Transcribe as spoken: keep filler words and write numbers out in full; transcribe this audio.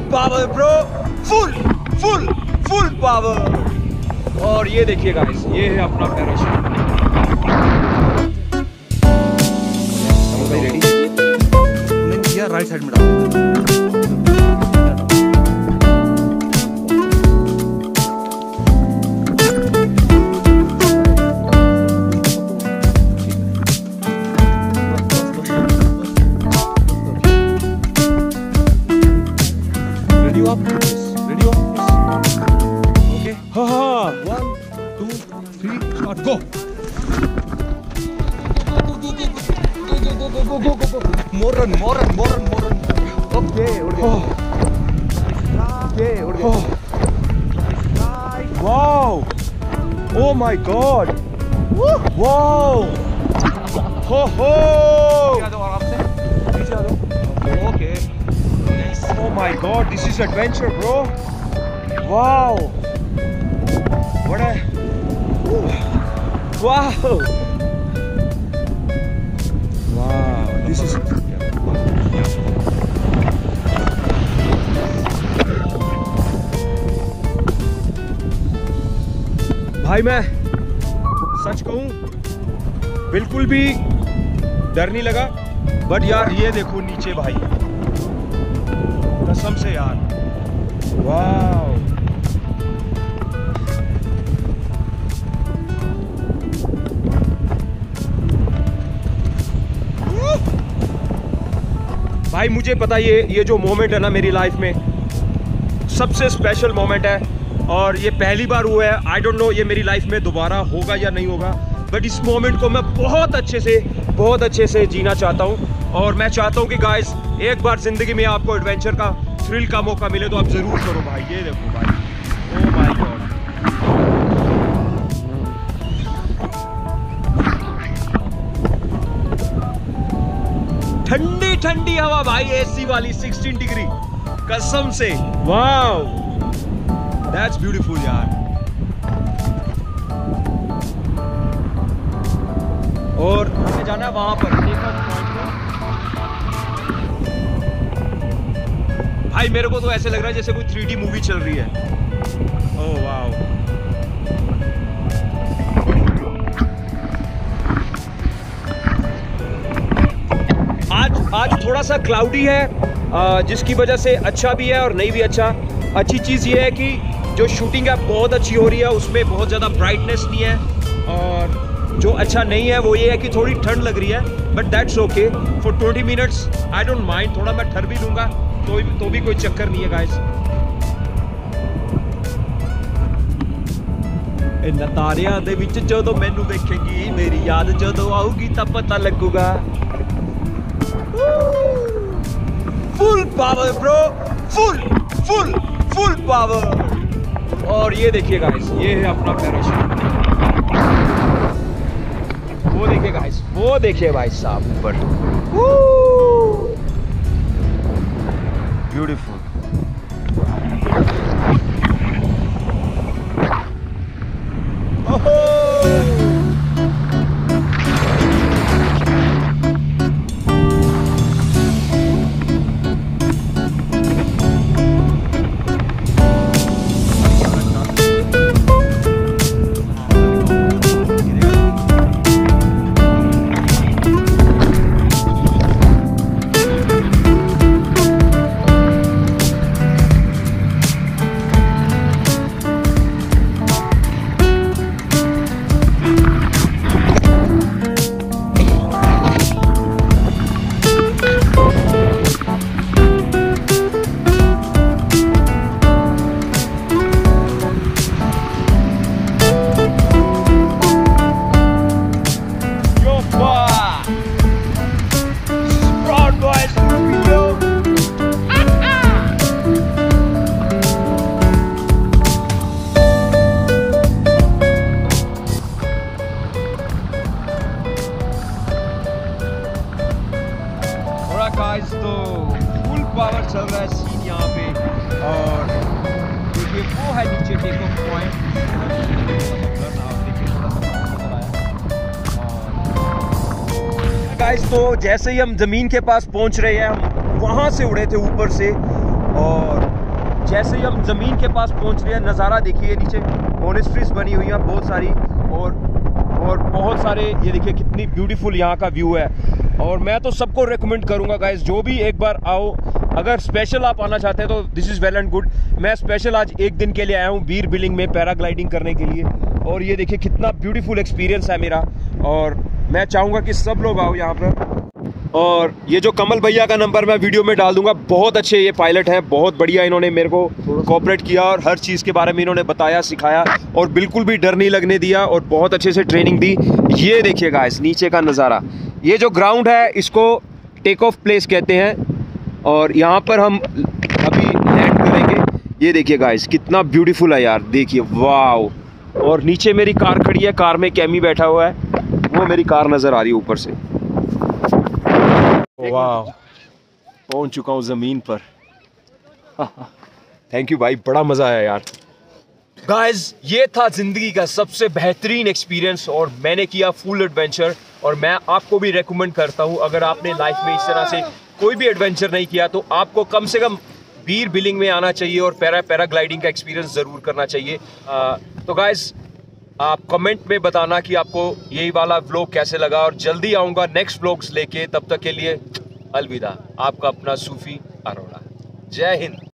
Power bro, full full full power. और ये देखिए गाइस, ये है अपना पैराशूट। रेडी? नहीं यार, राइट साइड में डाल। Go! Go, go, go, go, go! More run, more run, more run, more run! Okay, उड़ गया। Okay, उड़ गया। Wow! Oh my God! Wow! Ho ho! नीचे आ जाओ आराम से, नीचे आ जाओ। Okay. Oh my God! This is adventure, bro! Wow! What a Wow! Wow! This is भाई, मैं सच कहूं बिल्कुल भी डर नहीं लगा, बट यार ये देखो नीचे भाई, कसम से यार। वाव! भाई मुझे पता ये ये जो मोमेंट है ना मेरी लाइफ में सबसे स्पेशल मोमेंट है, और ये पहली बार हुआ है। आई डोंट नो ये मेरी लाइफ में दोबारा होगा या नहीं होगा, बट इस मोमेंट को मैं बहुत अच्छे से बहुत अच्छे से जीना चाहता हूँ। और मैं चाहता हूँ कि गाइस, एक बार जिंदगी में आपको एडवेंचर का थ्रिल का मौका मिले तो आप जरूर करो भाई। ये देखो भाई, ओह माय गॉड। ठंडी ठंडी हवा भाई, एसी वाली सोलह डिग्री, कसम से। वाओ, दैट्स ब्यूटीफुल यार। और हमें जाना है वहां पर, भाई मेरे को तो ऐसे लग रहा है जैसे कोई थ्री डी मूवी चल रही है। Oh wow. आज आज थोड़ा सा क्लाउडी है, जिसकी वजह से अच्छा भी है और नहीं भी अच्छा। अच्छी चीज़ ये है कि जो शूटिंग है बहुत अच्छी हो रही है, उसमें बहुत ज़्यादा ब्राइटनेस नहीं है। और जो अच्छा नहीं है वो ये है कि थोड़ी ठंड लग रही है, but that's okay for twenty minutes. I don't mind, थोड़ा मैं ठहर भी लूँगा तो, तो भी कोई चक्कर नहीं है गाइस। इन्हां तारियां दे विच जदों मैनू वेखेगी, मेरी याद जदों आऊगी तब पता लगूगा। Full power bro, full full full power. और ये देखिए गाइस, ये है अपना पैराशूट। वो देखिए गाइस, वो देखिए भाई साहब ऊपर, ब्यूटीफुल। गाइस, तो फुल पावर चल रहा है सीन यहाँ पे। और देखिए वो है नीचे टेक ऑफ पॉइंट। गाइस, तो जैसे ही हम जमीन के पास पहुंच रहे हैं, हम वहां से उड़े थे ऊपर से, और जैसे ही हम ज़मीन के पास पहुंच रहे हैं, नज़ारा देखिए, नीचे मोनेस्ट्रीज बनी हुई हैं बहुत सारी, और और बहुत सारे, ये देखिए कितनी ब्यूटीफुल यहाँ का व्यू है। और मैं तो सबको रेकमेंड करूँगा गाइस, जो भी एक बार आओ, अगर स्पेशल आप आना चाहते हैं तो this is well and good. मैं स्पेशल आज एक दिन के लिए आया हूँ बीर बिलिंग में पैराग्लाइडिंग करने के लिए, और ये देखिए कितना ब्यूटीफुल एक्सपीरियंस है मेरा, और मैं चाहूँगा कि सब लोग आओ यहाँ पर। और ये जो कमल भैया का नंबर मैं वीडियो में डाल दूंगा, बहुत अच्छे ये पायलट हैं, बहुत बढ़िया इन्होंने मेरे को कोऑपरेट किया और हर चीज़ के बारे में इन्होंने बताया, सिखाया, और बिल्कुल भी डर नहीं लगने दिया, और बहुत अच्छे से ट्रेनिंग दी। ये देखिए गाइस नीचे का नज़ारा, ये जो ग्राउंड है इसको टेक ऑफ प्लेस कहते हैं, और यहाँ पर हम अभी लैंड करेंगे। ये देखिए गाइस कितना ब्यूटीफुल है यार, देखिए वाह। और नीचे मेरी कार खड़ी है, कार में कैमी बैठा हुआ है, वो मेरी कार नज़र आ रही है ऊपर से। वाह, पहुंच चुका हूँ ज़मीन पर। थैंक यू भाई, बड़ा मज़ा आया यार। गाइस ये था ज़िंदगी का सबसे बेहतरीन एक्सपीरियंस, और मैंने किया फुल एडवेंचर, और मैं आपको भी रेकमेंड करता हूँ, अगर आपने लाइफ में इस तरह से कोई भी एडवेंचर नहीं किया तो आपको कम से कम बीर बिलिंग में आना चाहिए और पैरा पैराग्लाइडिंग का एक्सपीरियंस ज़रूर करना चाहिए। आ, तो गाइस आप कमेंट में बताना कि आपको यही वाला व्लॉग कैसे लगा, और जल्दी आऊँगा नेक्स्ट व्लॉग्स लेके। तब तक के लिए अलविदा, आपका अपना सूफी अरोड़ा। जय हिंद।